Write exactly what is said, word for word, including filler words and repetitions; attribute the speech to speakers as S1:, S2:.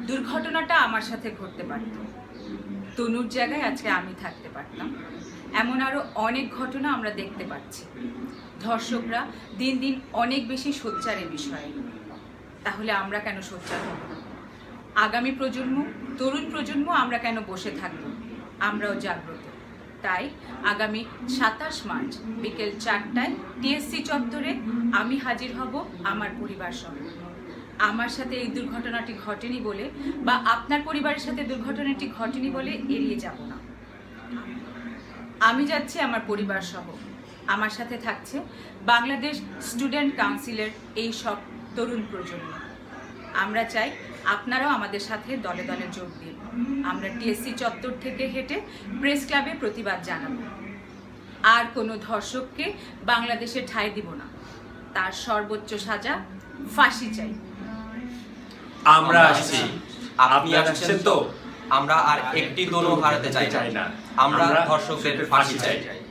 S1: দুর্ঘটনাটা আমার সাথে ঘটতে পারত, তনুর জায়গায় আজকে আমি থাকতে পারতাম। এমন আরো অনেক ঘটনা আমরা দেখতে পাচ্ছি। ধর্ষকরা দিন দিন অনেক বেশি সোচ্চারের বিষয়ে। তাহলে আমরা কেন সোচ্চার হব? আগামী প্রজন্ম, তরুণ প্রজন্ম আমরা কেন বসে থাকব? আমরাও জাগ্রত। তাই আগামী সাতাশ মার্চ বিকেল চারটায় টিএসসি চত্বরে আমি হাজির হব আমার পরিবার সহ। আমার সাথে এই দুর্ঘটনাটি ঘটেনি বলে বা আপনার পরিবারের সাথে দুর্ঘটনাটি ঘটেনি বলে এড়িয়ে যাব না। আমি যাচ্ছি আমার পরিবার সহ। আমার সাথে থাকছে বাংলাদেশ স্টুডেন্ট কাউন্সিলের এই সব তরুণ প্রজন্ম। আমরা চাই আপনারাও আমাদের সাথে দলে দলে যোগ দিন। আমরা টিএসসি চত্বর থেকে হেঁটে প্রেস ক্লাবে প্রতিবাদ জানাব। আর কোনো ধর্ষককে বাংলাদেশে ঠাঁই দিব না। তার সর্বোচ্চ সাজা ফাঁসি চাই।
S2: আমরা আসছি, আপনি আসছেন তো? আমরা আর একটি দলও হারাতে চাই না। আমরা ধর্ষকদের ফাঁসি চাই।